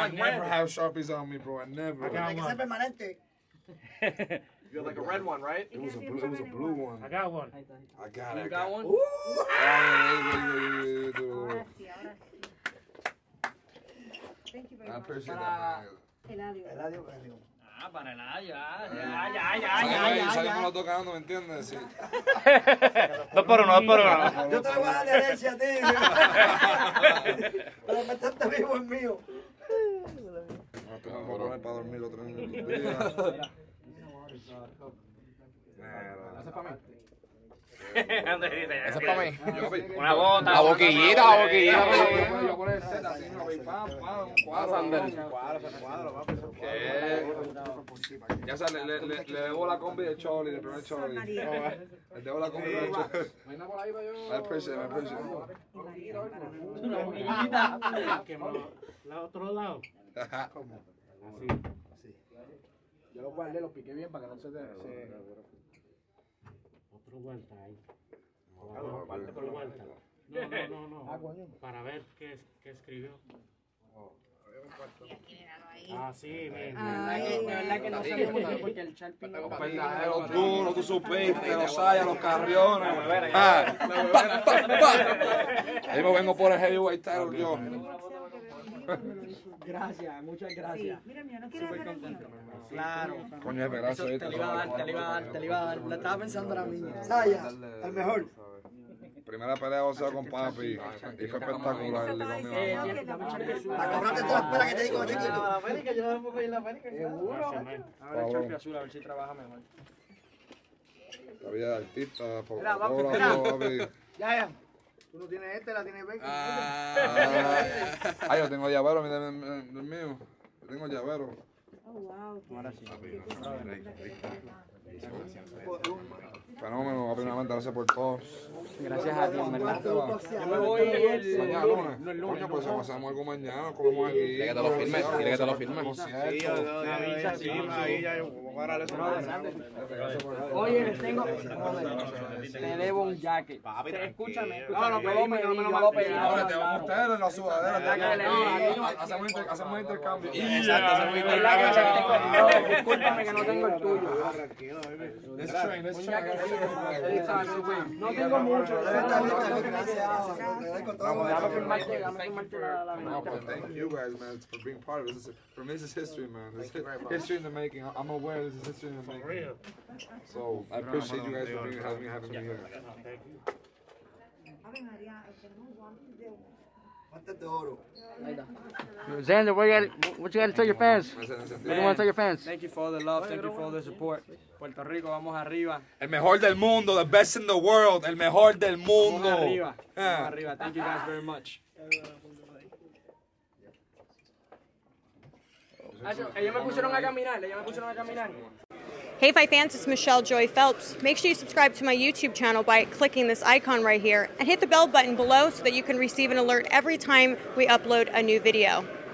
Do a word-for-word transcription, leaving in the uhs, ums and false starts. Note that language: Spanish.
I never have Sharpies on me, bro. I never. I got one. permanente. You got like a red one, right? It was a blue, it was a blue one. I got one. I got it. You got one? Ooh. Thank you very I much. appreciate that, man. Eladio. Ah, para nada, ya, ya, ya, ya, Salimos, ya, salimos ya. los dos ganando, ¿me entiendes? Sí. Dos por uno, dos por uno. Yo te voy a dar de herencia a ti. Pero me estás vivo el mío. No tengo que poner para dormir otro día. Eso es para mí. Eso es para mí. Una bota. La boquillita, la boquillita. Yo voy a poner el set así, ¿no? Y pam, pam, un cuadro. Ya sabes, le, le, le debo la combi de Choli, del primer Choli. Le debo la combi del Choli. I appreciate it, I appreciate it. Una boquillita. ¿La otro lado? ¿Cómo? Así. Yo los guardé, los piqué bien para que no se te... Otro vuelta ahí. Otro vuelta. No, no, no, no. Para ver qué, qué escribió. Ah, sí, bien. De verdad que no salió mucho porque el Sharpie no... Los verdaderos duros, tú supiste, los sayas, los carriones. Ah, pa, pa, pa. Ahí me vengo por el heavyweight title yo. Gracias, muchas gracias. Mira, mira, no quiero ver el mío. Claro. Coño, jefe, gracias. Eso te lo iba a dar, te lo iba a dar, te lo iba a dar. Lo estaba pensando ahora mismo. Saya, el mejor. Primera pelea de boxeo con papi y fue espectacular. Le digo a mi mamá. La cobrante toda la espera que te digo, chiquito. La América, yo la pongo en la América. Seguro. A ver el Sharpie azul, a ver si trabaja mejor. La vida de artista, Mira, papi, fotógrafo, papi. Ya, ya. Tú no tienes este, la tienes Becky. Ah, yo tengo llavero, mira, el mío. Yo tengo llavero. Oh, wow. Ahora sí. Fenómeno, primeramente, gracias por todo. Gracias a ti, en verdad. Yo me voy el mañana lunes. Coño, pues hacemos algo mañana, comemos aquí. Dile que te lo firme, dile que te lo firme. Oye, les tengo. Te debo un jacket. Escúchame. No, no, pedime, no me lo malo pedí. Ahora te vamos a ustedes la sudadera. Hacemos inter- hacemos intercambio. Exacto, hacemos No, discúlpame que no tengo el tuyo. Let's train, let's train. No tengo mucho. Dame firmarte, dame firmarte la la No, but thank you guys, man, for being part of it. This is, for me, this is history, man. This is history in the making. I'm aware this is history in the making. So I appreciate you guys for being, having, me- having me here. Ave María, tenemos guantes de Guantes de oro. Xander, what you got, what you got to tell your fans? What do you want to tell your fans? Thank you for all the love, thank you for all the support. Puerto Rico, vamos arriba. El mejor del mundo, the best in the world, el mejor del mundo. Vamos arriba, Yeah. vamos arriba. Thank you guys very much. Ellos me pusieron a caminar, ellos me pusieron a caminar. Hey Fight fans, it's Michelle Joy Phelps. Make sure you subscribe to my YouTube channel by clicking this icon right here and hit the bell button below so that you can receive an alert every time we upload a new video.